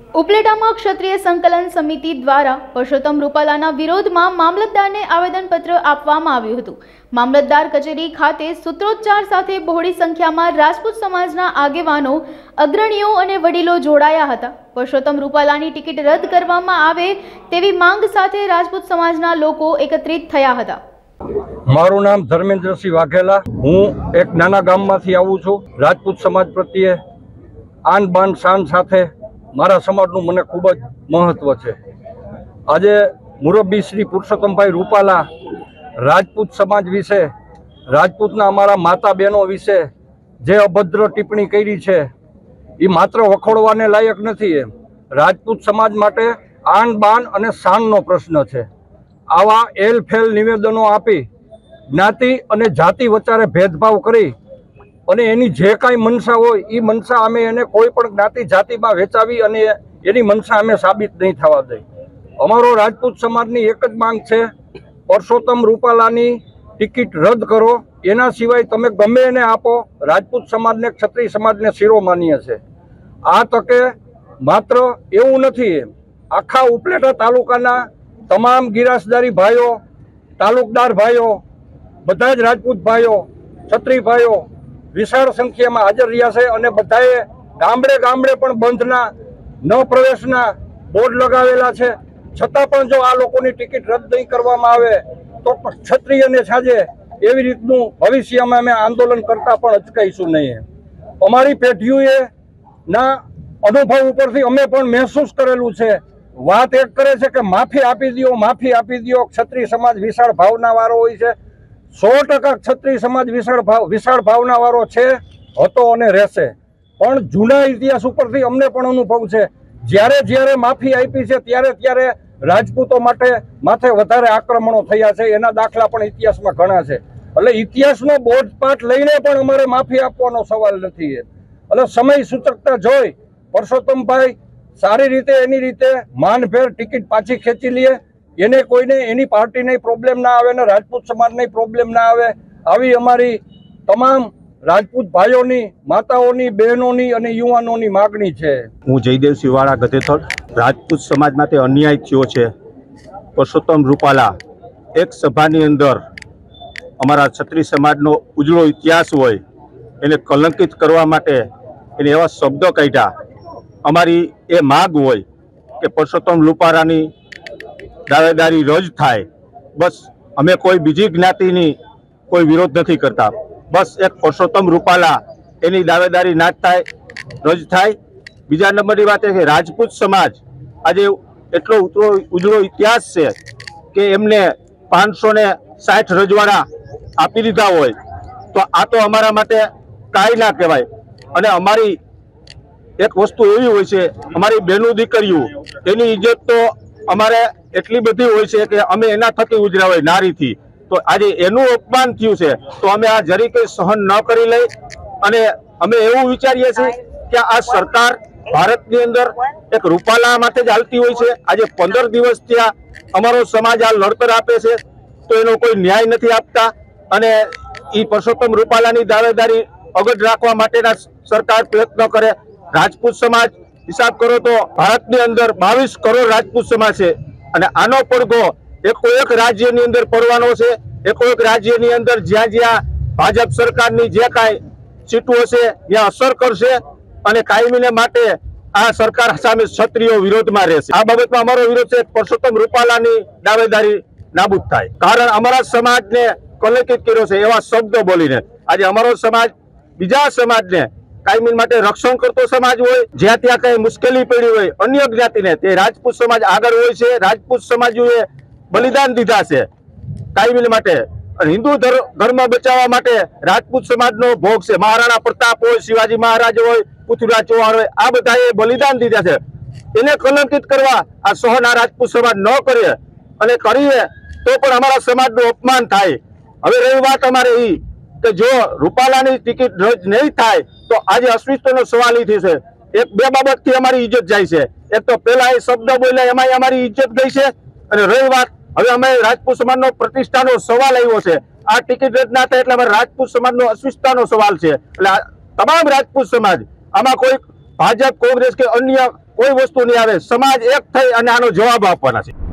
ઉપલેટામાં ક્ષત્રિય સંકલન સમિતિ દ્વારા પરસોત્તમ રૂપાલાના વિરોધમાં મામલતદારને આવેદનપત્ર આપવામાં આવ્યું હતું। મામલતદાર કચેરી ખાતે સૂત્રોચ્ચાર સાથે બહોળી સંખ્યામાં રાજપૂત સમાજના આગેવાનો, અગ્રણીઓ અને વડીલો જોડાયા હતા। પરસોત્તમ રૂપાલાની ટિકિટ રદ કરવામાં આવે તેવી માંગ સાથે રાજપૂત સમાજના લોકો એકત્રિત થયા હતા। મારું નામ ધર્મેન્દ્રસિંહ વાઘેલા, હું એક નાના ગામમાંથી આવું છું। રાજપૂત સમાજ પ્રત્યે આન બાન શાન સાથે મારા સમાજનું મને ખૂબ જ મહત્વ છે। આજે મુરબ્બી શ્રી પુરુષોત્તમભાઈ રૂપાલા રાજપૂત સમાજ વિશે, રાજપૂતના અમારા માતા બહેનો વિશે જે અભદ્ર ટિપ્પણી કરી છે એ માત્ર વખોડવાને લાયક નથી। રાજપૂત સમાજ માટે આન બાન અને શાનનો પ્રશ્ન છે। આવા એલફેલ નિવેદનો આપી જ્ઞાતિ અને જાતિ વચ્ચે ભેદભાવ કરી અને એની જે કાંઈ મનસા હોય એ મનસા અમે એને કોઈ પણ જ્ઞાતિ જાતિમાં વેચાવી અને એની મનસા અમે સાબિત નહીં થવા દઈ। અમારો રાજપૂત સમાજની એક જ માંગ છે, પરસોત્તમ રૂપાલાની ટિકિટ રદ કરો, એના સિવાય તમે ગમે એને આપો। રાજપૂત સમાજને, ક્ષત્રિય સમાજને શિરોમાન્ય છે। આ તકે માત્ર એવું નથી, આખા ઉપલેટા તાલુકાના તમામ ગિરાસદારી ભાઈઓ, તાલુકદાર ભાઈઓ, બધા જ રાજપૂત ભાઈઓ, ક્ષત્રિય ભાઈઓ વિશાળ સંખ્યામાં હાજર રહ્યા છે અને બધાએ ગામડે ગામડે પણ બંધના ન પ્રવેશના બોર્ડ લગાવેલા છે। છતાં પણ જો આ લોકોની ટિકિટ રદ નહીં કરવામાં આવે તો ક્ષત્રિયને સાજે એવી રીતનું ભવિષ્યમાં અમે આંદોલન કરતા પણ અચકાઈશું નહીં। અમારી પેઢીઓએ ના અનુભવ ઉપરથી અમે પણ મહેસૂસ કરેલું છે। વાત એક કરે છે કે માફી આપી દો, માફી આપી દો। ક્ષત્રિય સમાજ વિશાળ ભાવનાવાળો હોય છે। 100% ક્ષત્રિય સમાજ વિશાળ ભાવનાવાળો છે, હતો અને રહેશે। પણ જૂના ઇતિહાસ ઉપરથી અમને પણ અનુભવ છે, જ્યારે માફી આપી છે ત્યારે રાજપૂતો માથે વધારે આક્રમણો થયા છે। એના દાખલા પણ ઇતિહાસમાં ઘણા છે। એટલે ઇતિહાસનો બોધપાઠ લઈને પણ અમારે માફી આપવાનો સવાલ નથી। એટલે સમય સૂચકતા જોઈ પરસોત્તમભાઈ સારી રીતે એની રીતે માનભેર ટિકિટ પાછી ખેંચી લે, એને કોઈને એની પાર્ટીને પ્રોબ્લેમ ના આવે ને રાજપૂત સમાજને પ્રોબ્લેમ ના આવે, આવી અમારી તમામ રાજપૂત ભાઈઓની, માતાઓની, બહેનોની અને યુવાનોની માગણી છે। હું જયદેવસિંહ વાળા ગધેથળ, રાજપૂત સમાજ માટે અન્યાય થયો છે। પરસોત્તમ રૂપાલા એક સભાની અંદર અમારા ક્ષત્રિય સમાજનો ઉજળો ઇતિહાસ હોય એને કલંકિત કરવા માટે એને એવા શબ્દો કાઢ્યા। અમારી એ માગ હોય કે પરસોત્તમ રૂપાલાની દાવેદારી રદ થાય। બસ અમે કોઈ બીજી જ્ઞાતિની કોઈ વિરોધ નથી કરતા, બસ એક પરસોત્તમ રૂપાલા એની દાવેદારી ના થાય, રદ થાય। બીજા નંબરની વાત એ કે રાજપૂત સમાજ આજે એટલો ઉજળો ઇતિહાસ છે કે એમને 560 રજવાડા આપી દીધા હોય તો આ તો અમારા માટે કાંઈ ના કહેવાય। અને અમારી એક વસ્તુ એવી હોય છે, અમારી બહેનો દીકરીઓ એની ઇજ્જત તો અમારે એટલી બધી હોય છે કે અમે એના થકી ઉજળા હોય નારીથી, તો આજે એનું અપમાન થયું છે તો અમે આ જરી કંઈ સહન ન કરી લઈ। અને અમે એવું વિચારીએ છીએ કે આ સરકાર ભારતની અંદર એક રૂપાલા માટે જ હાલતી હોય છે। આજે 15 દિવસ ત્યાં અમારો સમાજ આ લડતર આપે છે તો એનો કોઈ ન્યાય નથી આપતા અને એ પરસોત્તમ રૂપાલાની દાવેદારી અગટ રાખવા માટેના સરકાર પ્રયત્નો કરે। રાજપૂત સમાજ હિસાબ કરો તો ભારતની અંદર 22 કરોડ રાજપૂત સમાજ છે અને આનો પડઘો એક રાજ્યની અંદર પડવાનો છે। એક રાજ્યની અંદર જ્યાં ભાજપ સરકારની જે કાંઈ સીટો હશે ત્યાં અસર કરશે અને કાયમીને માટે આ સરકાર સામે ક્ષત્રિયો વિરોધમાં રહેશે। આ બાબતમાં અમારો વિરોધ છે, પરસોત્તમ રૂપાલાની દાવેદારી નાબૂદ થાય। કારણ અમારા સમાજને કલંકિત કર્યો છે એવા શબ્દો બોલીને। આજે અમારો સમાજ બીજા સમાજને કાયમી માટે રક્ષણ કરતો સમાજ હોય, જ્યાં ત્યાં કઈ મુશ્કેલી પડી હોય અન્ય જ્ઞાતિને, તે રાજપૂત સમાજ આગળ હોય છે। રાજપૂત સમાજોએ બલિદાન દીધા છે કાયમી માટે, અને હિન્દુ ધર્મ બચાવવા માટે રાજપૂત સમાજનો ભોગ છે। મહારાણા પ્રતાપ હોય, શિવાજી મહારાજ હોય, પૃથ્વીરાજ ચૌહાણ હોય, આ બધાએ બલિદાન દીધા છે। એને કલંકિત કરવા આ સહન આ રાજપૂત સમાજ ન કરે અને કરીએ તો પણ અમારા સમાજનું અપમાન થાય। હવે રહી વાત અમારે એ કે જો રૂપાલાની ટિકિટ રદ નહીં થાય તો આજે અસ્તિત્વનો સવાલ એ થશે। એક બે બાબતથી અમારી ઇજ્જત જાય છે। એક તો પહેલા એ શબ્દ બોલ્યા એમાં અમારી ઇજ્જત ગઈ છે, અને રહી વાત હવે અમે રાજપૂત સમાજનો પ્રતિષ્ઠાનો સવાલ આવ્યો છે। આ ટિકિટ રદ ના થાય એટલે અમારે રાજપૂત સમાજનો અસ્તિત્વનો સવાલ છે। એટલે તમામ રાજપૂત સમાજ આમાં કોઈ ભાજપ, કોંગ્રેસ કે અન્ય કોઈ વસ્તુ નહીં આવે. સમાજ એક થઈ અને આનો જવાબ આપવાના છે.